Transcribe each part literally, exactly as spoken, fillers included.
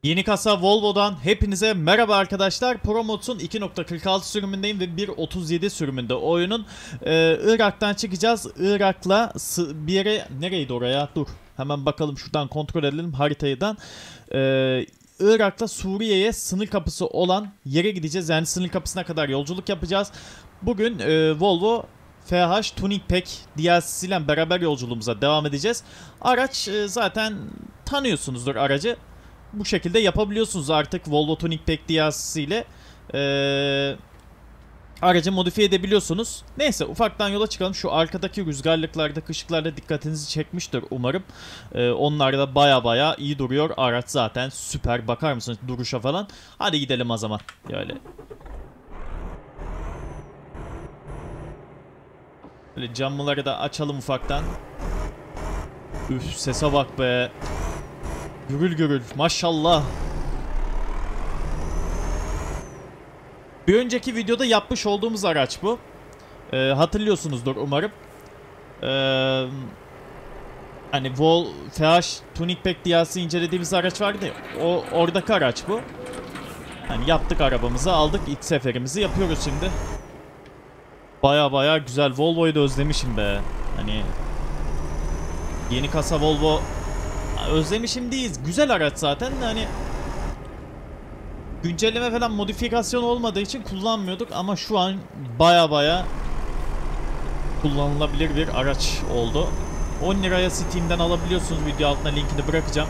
Yeni kasa Volvo'dan hepinize merhaba arkadaşlar. ProMods'un iki nokta kırk altı sürümündeyim ve bir nokta otuz yedi sürümünde oyunun e, Irak'tan çıkacağız. Irak'la bir yere, nereydi oraya? Dur hemen bakalım, şuradan kontrol edelim haritayı. E, Irak'la Suriye'ye sınır kapısı olan yere gideceğiz. Yani sınır kapısına kadar yolculuk yapacağız. Bugün e, Volvo F H Tuning Pack D L C ile beraber yolculuğumuza devam edeceğiz. Araç e, zaten tanıyorsunuzdur aracı. Bu şekilde yapabiliyorsunuz artık Volvo Tuning Pack D L C ile ee, aracı modifiye edebiliyorsunuz. Neyse, ufaktan yola çıkalım. Şu arkadaki rüzgarlıklarda, kışıklarda dikkatinizi çekmiştir umarım. Ee, onlar da baya baya iyi duruyor. Araç zaten süper. Bakar mısınız duruşa falan? Hadi gidelim o zaman. Böyle. Böyle camları da açalım ufaktan. Üf, sese bak be. Gürül gürül maşallah. Bir önceki videoda yapmış olduğumuz araç bu. Ee, hatırlıyorsunuzdur umarım. Ee, hani Vol F H Tuning Pack D L C incelediğimiz araç vardı ya. O oradaki araç bu. Hani yaptık arabamızı, aldık, ilk seferimizi yapıyoruz şimdi. Baya baya güzel. Volvo'yu da özlemişim be. Hani yeni kasa Volvo. Özlemişim değil. Güzel araç zaten de hani güncelleme falan modifikasyon olmadığı için kullanmıyorduk ama şu an baya baya kullanılabilir bir araç oldu. on liraya Steam'den alabiliyorsunuz. Video altına linkini bırakacağım.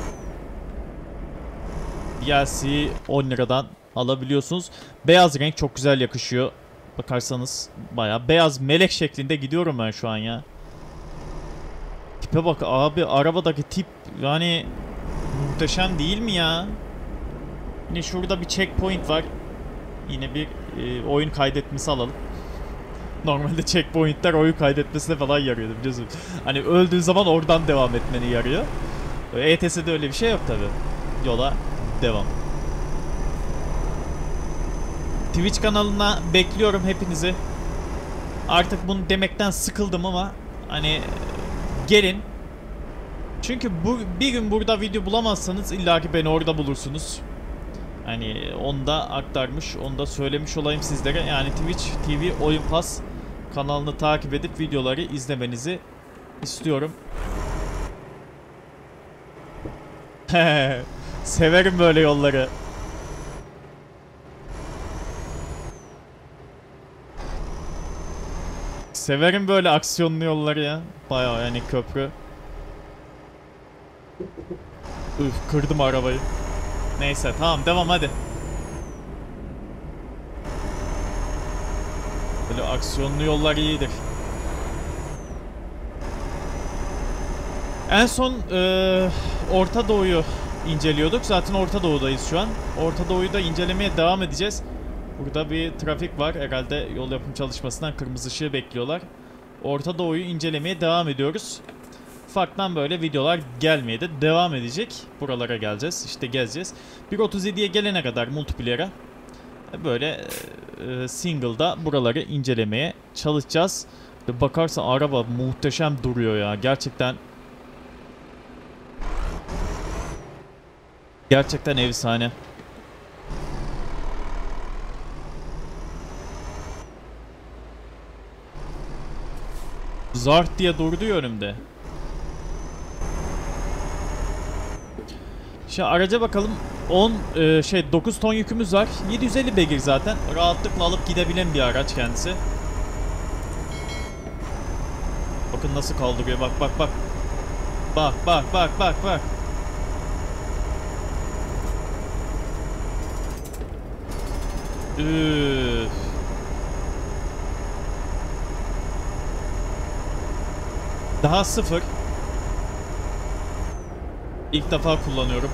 D L C on liradan alabiliyorsunuz. Beyaz renk çok güzel yakışıyor. Bakarsanız baya beyaz melek şeklinde gidiyorum ben şu an ya. Tipe bak abi, arabadaki tip yani muhteşem değil mi ya? Yine şurada bir checkpoint var. Yine bir e, oyun kaydetmesi alalım. Normalde checkpointler oyun kaydetmesine falan yarıyordu biliyorsun. Hani öldüğün zaman oradan devam etmeni yarıyor. E T S'de öyle bir şey yok tabi. Yola devam. Twitch kanalına bekliyorum hepinizi. Artık bunu demekten sıkıldım ama hani gelin. Çünkü bu bir gün burada video bulamazsanız illaki beni orada bulursunuz. Hani onu da aktarmış, onu da söylemiş olayım sizlere. Yani Twitch T V Oyun Pass kanalını takip edip videoları izlemenizi istiyorum. Severim böyle yolları. Severim böyle aksiyonlu yolları ya. Bayağı yani köprü. Üf, kırdım arabayı. Neyse tamam, devam hadi. Böyle aksiyonlu yollar iyidir. En son e, Orta Doğu'yu inceliyorduk. Zaten Orta Doğu'dayız şu an. Orta Doğu'yu da incelemeye devam edeceğiz. Burada bir trafik var. Herhalde yol yapım çalışmasından kırmızı ışığı bekliyorlar. Orta Doğu'yu incelemeye devam ediyoruz. Ufaktan böyle videolar gelmeye de devam edecek. Buralara geleceğiz. İşte gezeceğiz. bir nokta otuz yediye gelene kadar multiplayer'a böyle e, single'da buraları incelemeye çalışacağız. Bakarsan araba muhteşem duruyor ya. Gerçekten Gerçekten efsane. Zart diye durdu ya önümde. Şimdi araca bakalım. on e, şey dokuz ton yükümüz var. yedi yüz elli beygir zaten. Rahatlıkla alıp gidebilen bir araç kendisi. Bakın nasıl kaldırıyor. Bak bak bak. Bak bak bak bak bak. Üf. Daha sıfır. İlk defa kullanıyorum.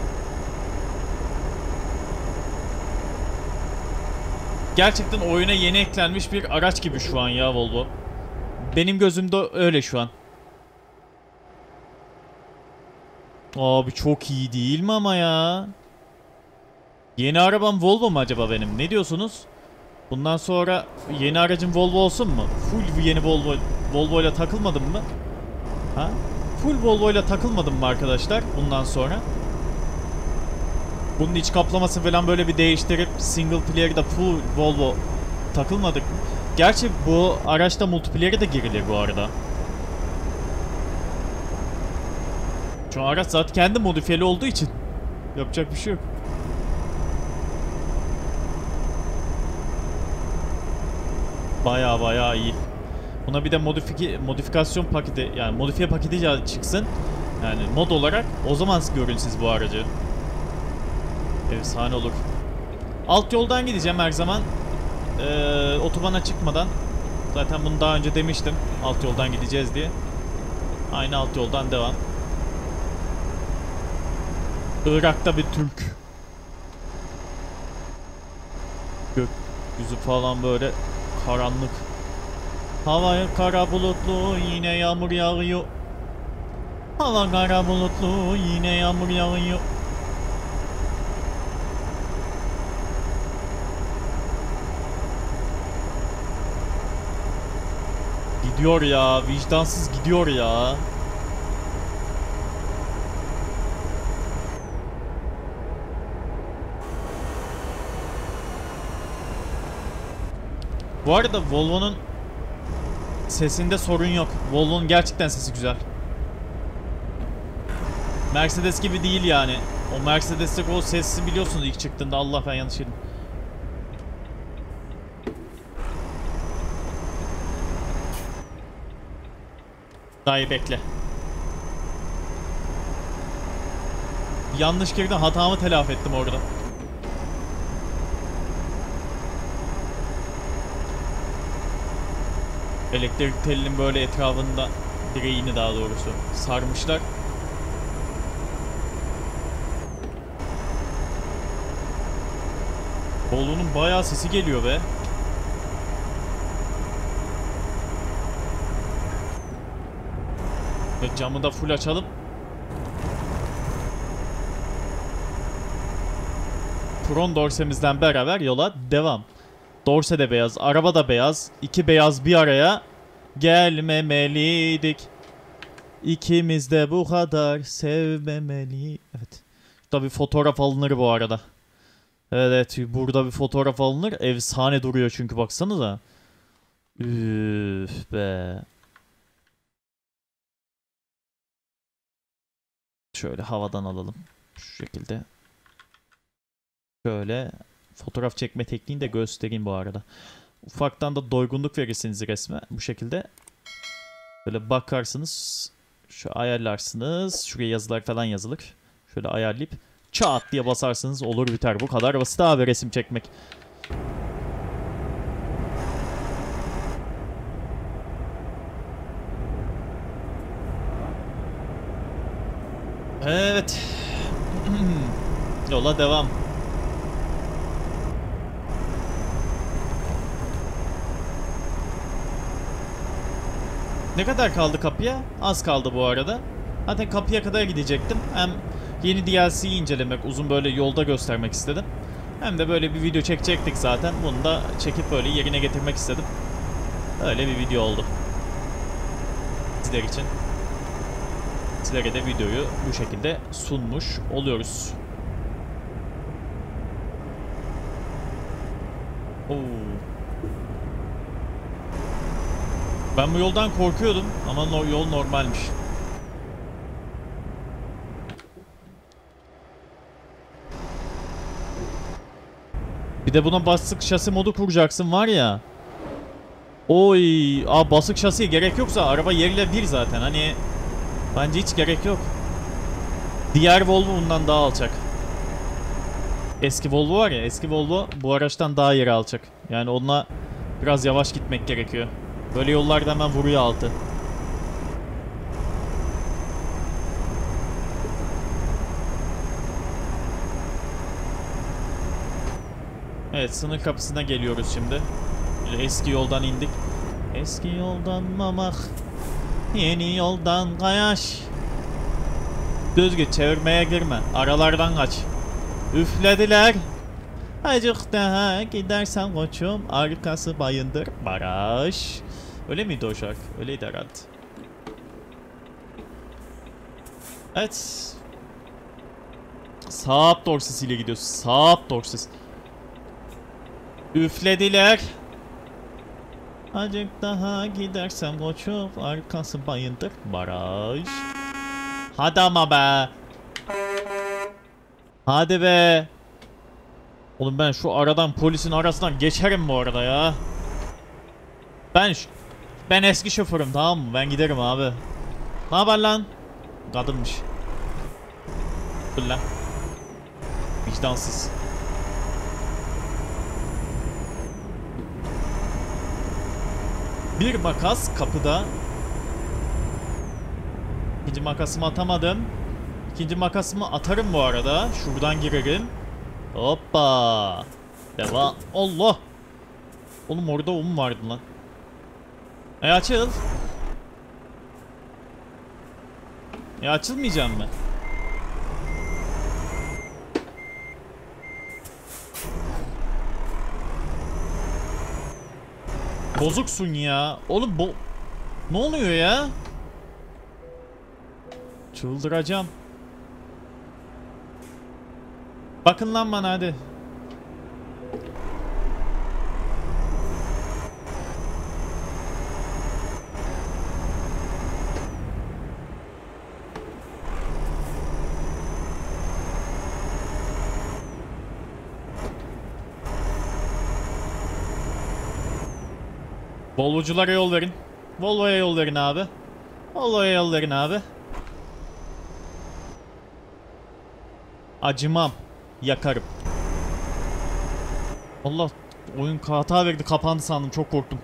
Gerçekten oyuna yeni eklenmiş bir araç gibi şu an ya Volvo. Benim gözümde öyle şu an. Abi çok iyi değil mi ama ya? Yeni arabam Volvo mu acaba benim? Ne diyorsunuz? Bundan sonra yeni aracım Volvo olsun mu? Full yeni Volvo Volvo ile takılmadım mı? Ha? Full Volvo ile takılmadım mı arkadaşlar bundan sonra? Bunun iç kaplaması falan böyle bir değiştirip single player'da full Volvo takılmadık mı? Gerçi bu araçta multiplayer'e de girilir bu arada. Şu araç zaten kendi modifiyeli olduğu için yapacak bir şey yok. Baya baya iyi. Buna bir de modifiki, modifikasyon paketi, yani modifiye paketi çıksın. Yani mod olarak o zaman görün siz bu aracı. Efsane olur. Alt yoldan gideceğim her zaman. Ee, otobana çıkmadan. Zaten bunu daha önce demiştim. Alt yoldan gideceğiz diye. Aynı alt yoldan devam. Irak'ta bir Türk. Gökyüzü falan böyle karanlık. Hava kara bulutlu, yine yağmur yağıyor. Hava kara bulutlu, yine yağmur yağıyor. Gidiyor ya, vicdansız gidiyor ya. Bu arada Volvo'nun sesinde sorun yok. Volvo'nun gerçekten sesi güzel. Mercedes gibi değil yani. O Mercedes'teki o sesi biliyorsunuz ilk çıktığında. Allah, ben yanlış yedim. Daha bekle. Yanlış girdim, hatamı telafi ettim orada. Elektrik telinin böyle etrafında, direğini daha doğrusu sarmışlar. Volvo'nun bayağı sesi geliyor be. Ve camı da full açalım. Front dorsemizden beraber yola devam. Dorse de beyaz, araba da beyaz. İki beyaz bir araya gelmemeliydik. İkimiz de bu kadar sevmemeli. Evet. Burada bir fotoğraf alınır bu arada. Evet, burada bir fotoğraf alınır. Efsane duruyor çünkü, baksanıza. Üf be. Şöyle havadan alalım. Şu şekilde. Şöyle fotoğraf çekme tekniğini de göstereyim bu arada. Ufaktan da doygunluk verirsiniz resme. Bu şekilde. Böyle bakarsınız. Şu ayarlarsınız. Şuraya yazılar falan yazılır. Şöyle ayarlayıp çat diye basarsınız, olur biter. Bu kadar basit abi resim çekmek. Evet. Yola devam. Ne kadar kaldı kapıya? Az kaldı bu arada. Zaten kapıya kadar gidecektim. Hem yeni D L C'yi incelemek, uzun böyle yolda göstermek istedim. Hem de böyle bir video çekecektik zaten. Bunu da çekip böyle yerine getirmek istedim. Öyle bir video oldu. Sizler için. Sizlere de videoyu bu şekilde sunmuş oluyoruz. Oo. Ben bu yoldan korkuyordum ama no, yol normalmiş. Bir de buna basık şasi modu kuracaksın var ya. Oy, aa, basık şasiye gerek yoksa araba yerle bir zaten, hani bence hiç gerek yok. Diğer Volvo bundan daha alçak. Eski Volvo var ya, eski Volvo bu araçtan daha yeri alçak. Yani onunla biraz yavaş gitmek gerekiyor. Böyle yollarda hemen vuruyor altı. Evet, sınır kapısına geliyoruz şimdi. Eski yoldan indik. Eski yoldan mamak, yeni yoldan kayaş. Düz git, çevirmeye girme. Aralardan kaç. Üflediler. Acık daha gidersen koçum, arkası Bayındır Baraj. Öyle miydi o şarkı? Öyleydi herhalde. Evet. Saab dorsesiyle gidiyoruz. Saab dorses. Üflediler. Acık daha gidersem koçum, arkası bayındır baraj. Hadi ama be. Hadi be. Oğlum ben şu aradan, polisin arasından geçerim bu arada ya. Ben ben eski şoförüm, tamam mı? Ben giderim abi. Ne haber lan? Kadınmış. Dur lan. Vicdansız. Bir makas kapıda. İkinci makasımı atamadım. İkinci makasımı atarım bu arada. Şuradan girerim. Hoppa. Devam. Allah. Oğlum orada um vardı lan. E açıl. E açılmayacağım mı? Bozuksun ya. Oğlum bu... Ne oluyor ya? Çıldıracağım. Bakın lan bana hadi. Volvoculara yol verin. Volvo'ya yol verin abi. Volvo'ya yol verin abi. Acımam. Yakarım. Allah, oyun hata verdi, kapandı sandım, çok korktum.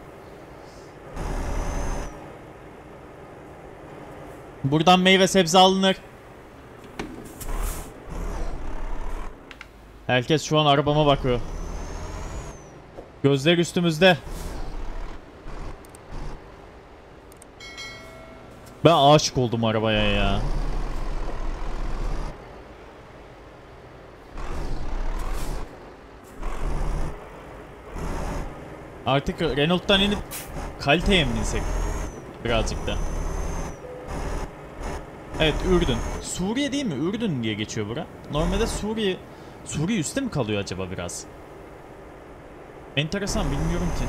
Buradan meyve sebze alınır. Herkes şu an arabama bakıyor. Gözler üstümüzde. Ben aşık oldum arabaya ya. Artık Renault'tan inip kaliteye mi insek? Birazcık da. Evet, Ürdün. Suriye değil mi? Ürdün diye geçiyor bura. Normalde Suriye... Suriye üstte mi kalıyor acaba biraz? Enteresan, bilmiyorum ki.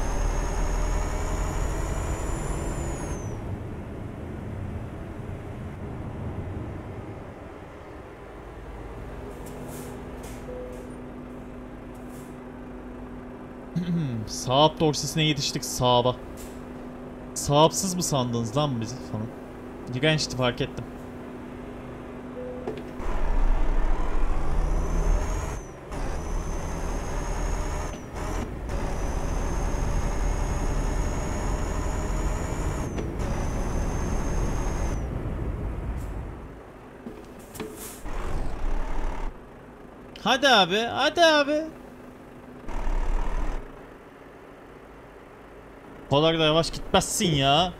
Saab dorsesine yetiştik, Saab'a. Saabsız mı sandınız lan bizi falan? İğrençti, fark ettim. Hadi abi, hadi abi. O kadar da yavaş gitmezsin ya.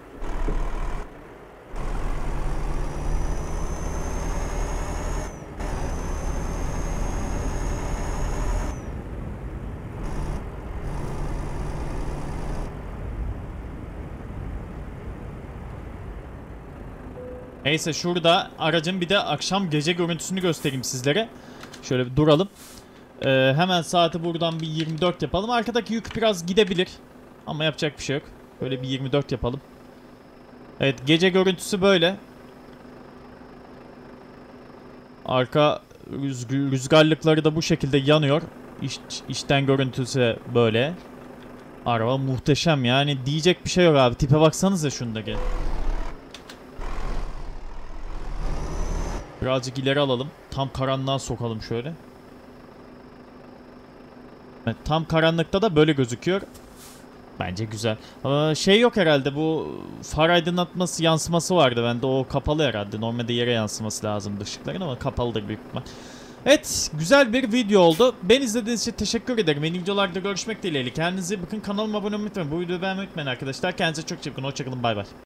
Neyse, şurada aracın bir de akşam gece görüntüsünü göstereyim sizlere. Şöyle bir duralım. Ee, hemen saati buradan bir yirmi dört yapalım. Arkadaki yük biraz gidebilir. Ama yapacak bir şey yok. Böyle bir yirmi dört yapalım. Evet, gece görüntüsü böyle. Arka rüzg rüzgarlıkları da bu şekilde yanıyor. İç, içten görüntüsü böyle. Araba muhteşem yani, diyecek bir şey yok abi. Tipe baksanıza şundaki. Birazcık ileri alalım. Tam karanlığa sokalım şöyle. Evet, tam karanlıkta da böyle gözüküyor. Bence güzel. Ee, şey yok herhalde, bu far aydınlatması, yansıması vardı bende. O kapalı herhalde. Normalde yere yansıması lazım ışıkların ama kapalıdır büyük ihtimal. Evet, güzel bir video oldu. Ben izlediğiniz için teşekkür ederim. Yeni videolarda görüşmek dileğiyle. Kendinize bakın, kanalıma abone olmayı unutmayın. Bu videoyu beğenmeyi unutmayın arkadaşlar. Kendinize çok çok iyi bakın. Hoşçakalın, bay bay.